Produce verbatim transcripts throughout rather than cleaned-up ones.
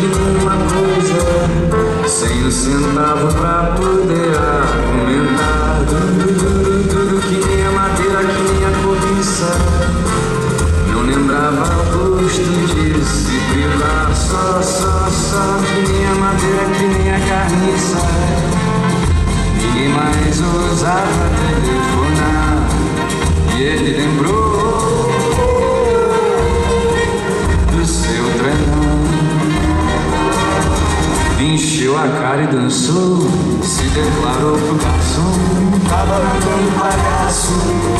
que nenhuma coisa, sem um centavo pra poder argumentar. Duro, duro, duro, que nem a madeira, que nem a cobiça. Não lembrava o gosto de se privar. Só, só, só, que nem a madeira, que nem a carniça. Ninguém mais ousava telefonar. E ele lembrou do seu trenó, encheu a cara e dançou, se declarou pro garçom, tava mandando palhaço.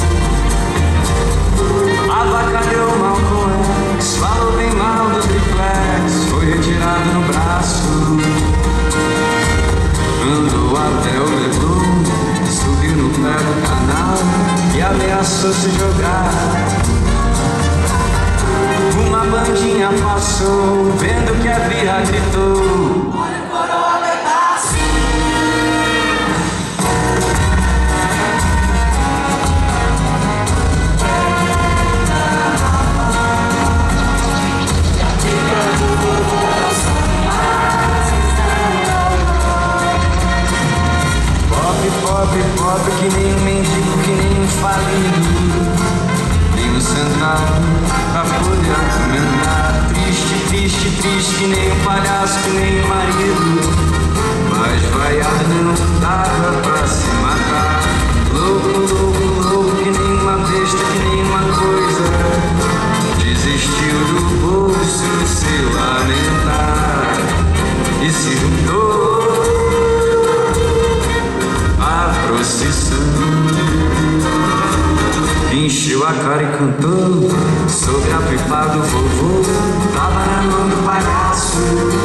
Avacalhou Malcolm X, falou bem mal do triplex, foi retirado no braço. Andou até o metrô, subiu no pé do canal e ameaçou se jogar. Uma bandinha passou, vendo que havia, gritou: olha o coroa pedaço. Pobre, pobre, pobre, que nem um mendigo, que nem um falido, nem um centavo pra poder argumentar. Triste, triste, triste, que nem um palhaço, que nem um marido, mas vaiar não dava pra se matar. Louco, louco, louco, que nem uma besta, que nem uma coisa, desistiu do bolso se lamentar e se juntou à procissão. Encheu a cara e cantou sobre a pipa do vovô, tava na mão do palhaço.